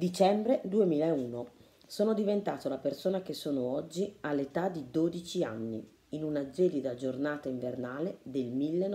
Dicembre 2001. Sono diventato la persona che sono oggi all'età di 12 anni, in una gelida giornata invernale del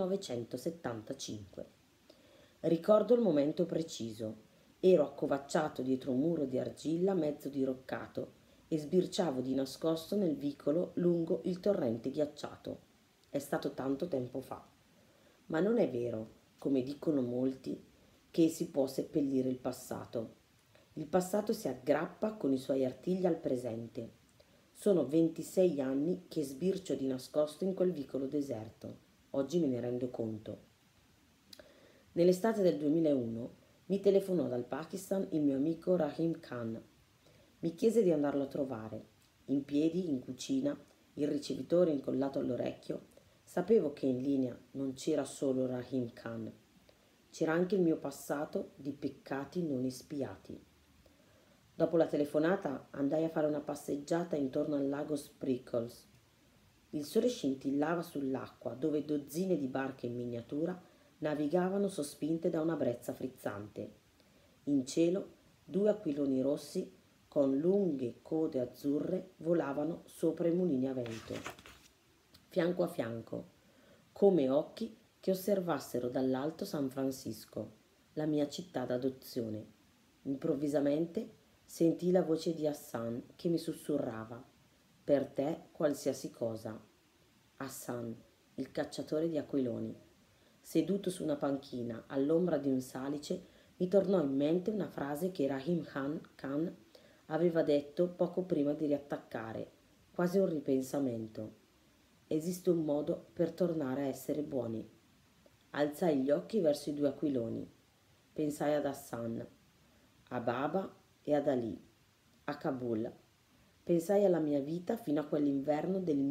1975. Ricordo il momento preciso. Ero accovacciato dietro un muro di argilla mezzo diroccato e sbirciavo di nascosto nel vicolo lungo il torrente ghiacciato. È stato tanto tempo fa. Ma non è vero, come dicono molti, che si può seppellire il passato. Il passato si aggrappa con i suoi artigli al presente. Sono 26 anni che sbircio di nascosto in quel vicolo deserto. Oggi me ne rendo conto. Nell'estate del 2001 mi telefonò dal Pakistan il mio amico Rahim Khan. Mi chiese di andarlo a trovare. In piedi, in cucina, il ricevitore incollato all'orecchio, sapevo che in linea non c'era solo Rahim Khan. C'era anche il mio passato di peccati non espiati. Dopo la telefonata andai a fare una passeggiata intorno al lago Sprickles. Il sole scintillava sull'acqua dove dozzine di barche in miniatura navigavano sospinte da una brezza frizzante. In cielo 2 aquiloni rossi con lunghe code azzurre volavano sopra i mulini a vento, fianco a fianco, come occhi che osservassero dall'alto San Francisco, la mia città d'adozione. Improvvisamente sentii la voce di Hassan che mi sussurrava: per te qualsiasi cosa. Hassan, il cacciatore di aquiloni. Seduto su una panchina all'ombra di un salice, mi tornò in mente una frase che Rahim Khan aveva detto poco prima di riattaccare, quasi un ripensamento. Esiste un modo per tornare a essere buoni. Alzai gli occhi verso i 2 aquiloni. Pensai ad Hassan, a Baba e ad Ali, a Kabul. Pensai alla mia vita fino a quell'inverno del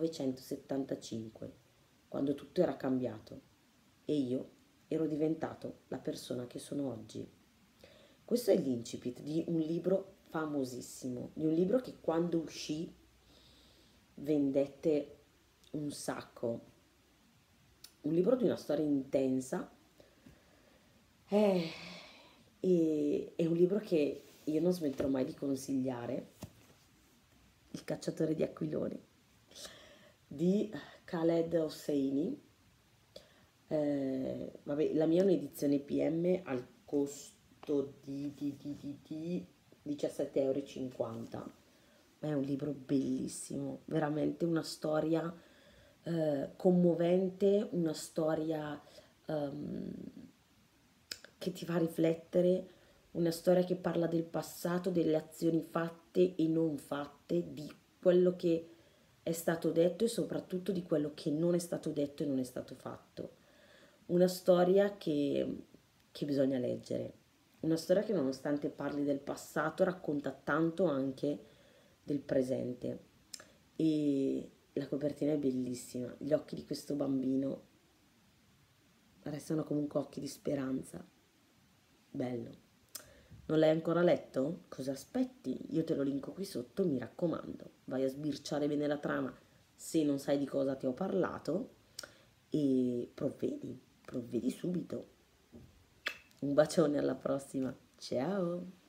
1975, quando tutto era cambiato e io ero diventato la persona che sono oggi. Questo è l'incipit di un libro famosissimo, di un libro che quando uscì vendette un sacco, un libro di una storia intensa, e è un libro che io non smetterò mai di consigliare, Il cacciatore di aquiloni, di Khaled Hosseini. Vabbè, la mia è un'edizione PM al costo di 17,50 euro. È un libro bellissimo, veramente una storia commovente, una storia che ti fa riflettere, una storia che parla del passato, delle azioni fatte e non fatte, di quello che è stato detto e soprattutto di quello che non è stato detto e non è stato fatto. Una storia che bisogna leggere, una storia che nonostante parli del passato racconta tanto anche del presente, e la copertina è bellissima, gli occhi di questo bambino restano comunque occhi di speranza. Bello. Non l'hai ancora letto? Cosa aspetti? Io te lo linko qui sotto, mi raccomando. Vai a sbirciare bene la trama se non sai di cosa ti ho parlato e provvedi subito. Un bacione, alla prossima. Ciao!